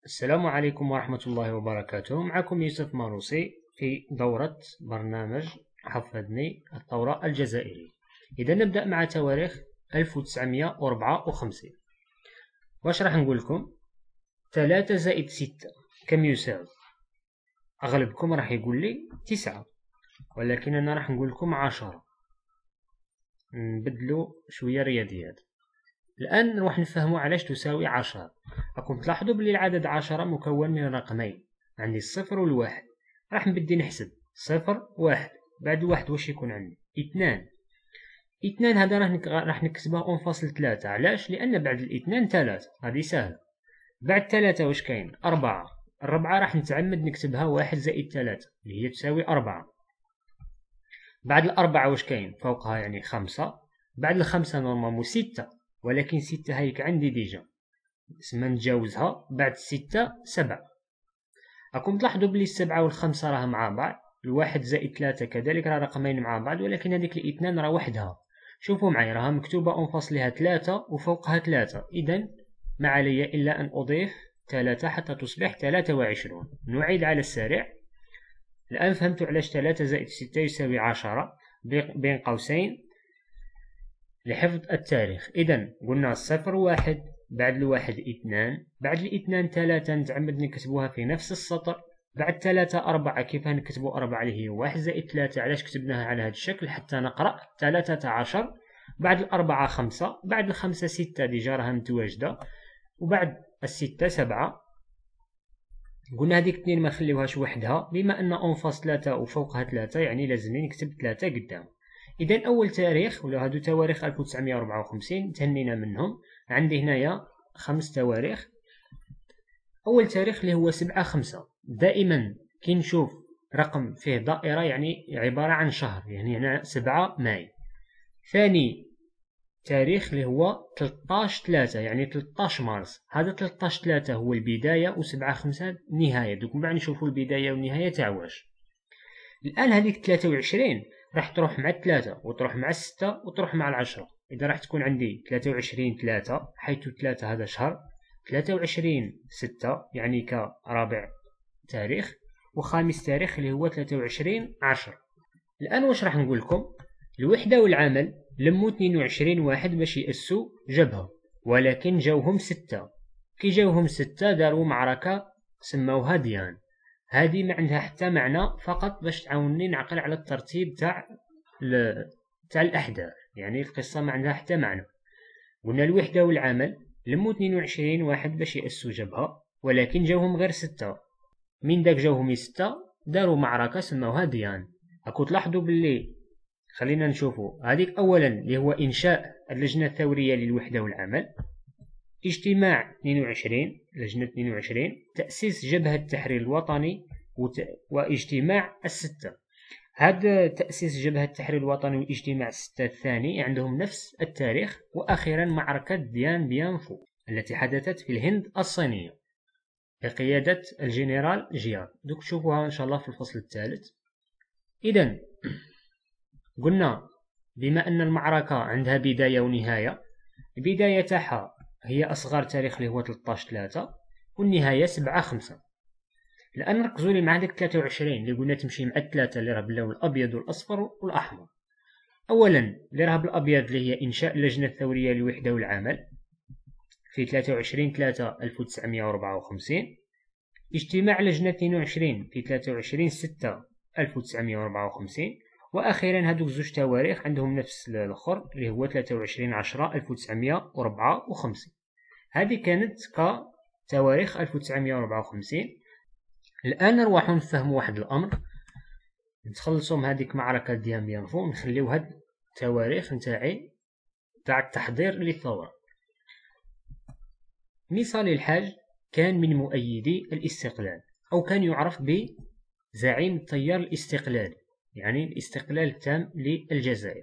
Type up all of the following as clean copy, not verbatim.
السلام عليكم ورحمة الله وبركاته. معكم يوسف ماروسي في دورة برنامج حفظني الثورة الجزائرية. إذا نبدأ مع تواريخ 1954. واش راح نقول لكم؟ 3 زائد 6 كم يساوي؟ أغلبكم راح يقول لي 9، ولكن أنا راح نقول لكم 10. نبدلو شوية رياضيات. الآن نروح نفهموا علاش تساوي 10. راكم تلاحظوا بلي العدد 10 مكون من رقمين، عندي الصفر والواحد. راح نبدي نحسب صفر واحد، بعد الواحد واش يكون عندي؟ 2 هذا راح نكتبه اون فاصل 3. علاش؟ لأن بعد الاثنان 3، هذه سهلة. بعد 3 واش كاين؟ 4. الربعة راح نتعمد نكتبها 1 زائد 3 اللي هي تساوي 4. بعد الأربعة واش كاين؟ فوقها يعني 5. بعد الخمسة نورمالمون 6، ولكن 6 هايك عندي ديجا، اسما نتجاوزها. بعد 6 7. راكم تلاحظوا بلي 7 والخمسة راه مع بعض، الواحد زائد 3 كذلك راه رقمين مع بعض، ولكن هذيك الاثنان راه وحدها. شوفوا معايا راها مكتوبة اون فاصلها 3 وفوقها 3، إذا ما علي إلا أن أضيف 3 حتى تصبح 23. نعيد على السريع. الآن فهمتوا علاش 3 زائد 6 يساوي 10 بين قوسين لحفظ التاريخ. إذا قلنا الصفر واحد، بعد الواحد 2، بعد الاثنان 3 نتعمد نكتبوها في نفس السطر. بعد 3 4، كيف نكتبوا 4 اللي هي 1 زائد 3؟ علاش كتبناها على هذا الشكل؟ حتى نقرأ 13. بعد الأربعة 5، بعد الخمسة 6 ديجا راها متواجدة، وبعد الستة 7. قلنا هذيك 2 ما نخليوهاش وحدها، بما أن اون فاص 3 وفوقها 3 يعني لازمني نكتب 3 قدام. إذا أول تاريخ ولا هادو تواريخ 1954 تهنينا منهم. عندي هنايا 5 تواريخ. أول تاريخ اللي هو 7/5. دائما كي نشوف رقم فيه دائرة يعني عبارة عن شهر، يعني هنا 7 ماي. ثاني تاريخ اللي هو 13/3 يعني 13 مارس. هذا 13/3 هو البداية و7/5 النهاية. دوك من بعد نشوفوا البداية والنهاية تاع واش. الآن هذيك 23 راح تروح مع 3 وتروح مع 6 وتروح مع 10. إذا راح تكون عندي 23/3 حيث 3 هذا شهر، 23/6 يعني كرابع تاريخ، وخامس تاريخ اللي هو 23/10. الآن واش راح نقول لكم؟ الوحدة والعمل لموا 22 واحد باش يأسوا جبهة، ولكن جاوهم 6. كي جاوهم 6 داروا معركة سموها ديان. هذه ما عندها حتى معنى، فقط باش تعاونني نعقل على الترتيب تاع الأحداث، يعني القصة ما عندها حتى معنى. قلنا الوحدة والعمل لموا 22 واحد باش يأسوا جبهة، ولكن جاوهم غير 6. من داك جاوهم 6 داروا معركة سموها ديان. راكو تلاحظوا باللي خلينا نشوفوا هذيك أولا اللي هو إنشاء اللجنة الثورية للوحدة والعمل، اجتماع 22 لجنة 22، تأسيس جبهة التحرير الوطني، واجتماع 6. هذا تأسيس جبهة التحرير الوطني واجتماع 6 الثاني عندهم نفس التاريخ. وأخيرا معركة ديان بيان فو التي حدثت في الهند الصينية بقيادة الجنرال جيار. دوك تشوفوها إن شاء الله في الفصل الثالث. إذا قلنا بما أن المعركة عندها بداية ونهاية، البداية تاعها هي أصغر تاريخ اللي هو 13/3 والنهاية 7/5. الآن ركزوا لي مع هذيك 23 اللي قلنا تمشي مع 3 اللي راه باللون الأبيض والأصفر والأحمر. أولا اللي راه بالأبيض اللي هي إنشاء اللجنة الثورية للوحدة والعمل في 23/3/1954، اجتماع لجنة 22 في 23/6/1954، وأخيرا هادوك زوج تواريخ عندهم نفس الآخر اللي هو 23/10/1954. هذه كانت كتواريخ 1954. الآن نروحو نفهمو واحد الأمر، نتخلصو من هذيك معركة ديان بيان فو، نخليو هاد التواريخ نتاعي تاع التحضير للثورة. مصالح الحاج كان من مؤيدي الاستقلال، أو كان يعرف بزعيم التيار الاستقلالي، يعني الاستقلال التام للجزائر،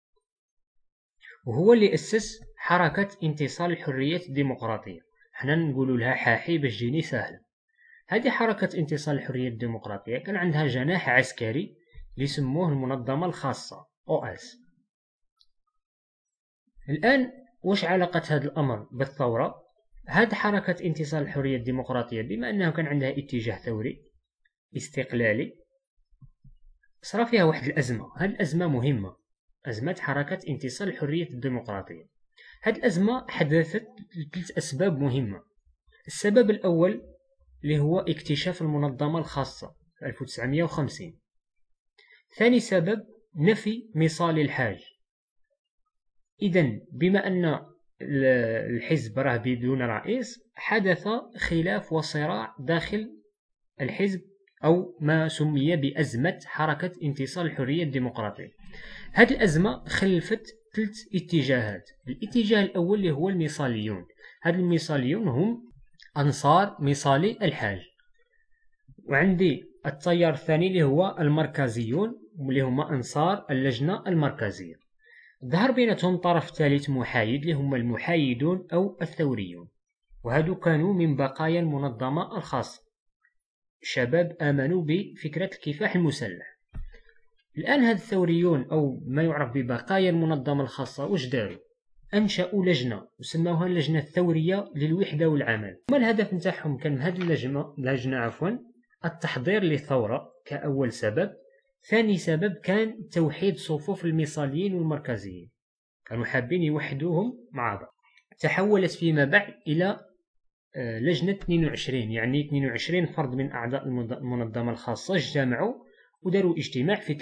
وهو اللي أسس حركة انتصال الحريات الديمقراطية. حنا نقولوا لها حاحي باش تجيني سهلة. هذه حركة انتصال الحريات الديمقراطية كان عندها جناح عسكري اللي سموه المنظمة الخاصة OS. الآن واش علاقة هذا الأمر بالثورة؟ هذه حركة انتصار الحرية الديمقراطية بما أنه كان عندها اتجاه ثوري استقلالي، صار فيها واحد الأزمة. هذه الأزمة مهمة، أزمة حركة انتصار الحرية الديمقراطية. هذه الأزمة حدثت لثلاث أسباب مهمة. السبب الأول اللي هو اكتشاف المنظمة الخاصة في 1950. ثاني سبب نفي مصالي الحاج. إذن بما أن الحزب راه بدون رئيس، حدث خلاف وصراع داخل الحزب أو ما سمي بأزمة حركة انتصار الحرية الديمقراطية. هذه الأزمة خلفت ثلاث اتجاهات. الاتجاه الأول اللي هو المصاليون. هذا المصاليون هم أنصار مصالي الحاج. وعندي التيار الثاني اللي هو المركزيون، اللي هم أنصار اللجنة المركزية. ظهر بيناتهم طرف ثالث محايد اللي هم المحايدون أو الثوريون، وهذو كانوا من بقايا المنظمة الخاصة، شباب آمنوا بفكرة الكفاح المسلح. الآن هاد الثوريون أو ما يعرف ببقايا المنظمة الخاصة واش داروا؟ أنشأوا لجنة وسموها اللجنة الثورية للوحدة والعمل. ما الهدف نتاعهم؟ كان هاد اللجنة التحضير للثورة كأول سبب. ثاني سبب كان توحيد صفوف المصاليين والمركزيين، كانوا حابين يوحدوهم مع بعض. تحولت فيما بعد إلى لجنة 22، يعني 22 فرد من أعضاء المنظمة الخاصة اجتمعوا وداروا اجتماع في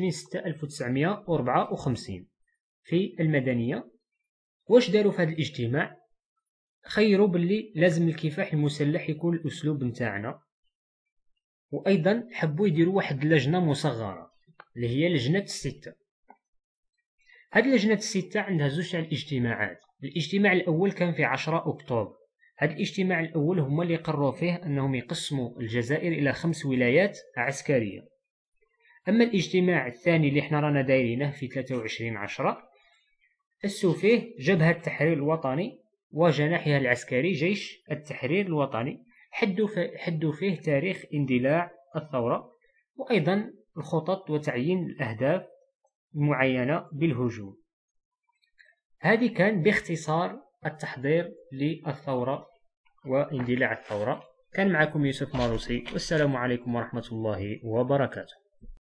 23/6/1954 في المدنية. واش داروا في هذا الاجتماع؟ خيروا باللي لازم الكفاح المسلح يكون الأسلوب نتاعنا، وأيضا حبوا يديروا واحد اللجنة مصغرة اللي هي لجنة الستة. هذه لجنة الستة عندها زوج تاع الاجتماعات. الاجتماع الأول كان في 10 أكتوبر. هذا الاجتماع الأول هما اللي قرروا فيه أنهم يقسموا الجزائر إلى 5 ولايات عسكرية. أما الاجتماع الثاني اللي احنا رانا دايرينه في 23/10 أسسوا فيه جبهة التحرير الوطني وجناحها العسكري جيش التحرير الوطني. حدوا فيه تاريخ اندلاع الثورة، وأيضا الخطط وتعيين الأهداف المعينة بالهجوم. هذه كان باختصار التحضير للثورة واندلاع الثورة. كان معكم يوسف ماروسي، والسلام عليكم ورحمة الله وبركاته.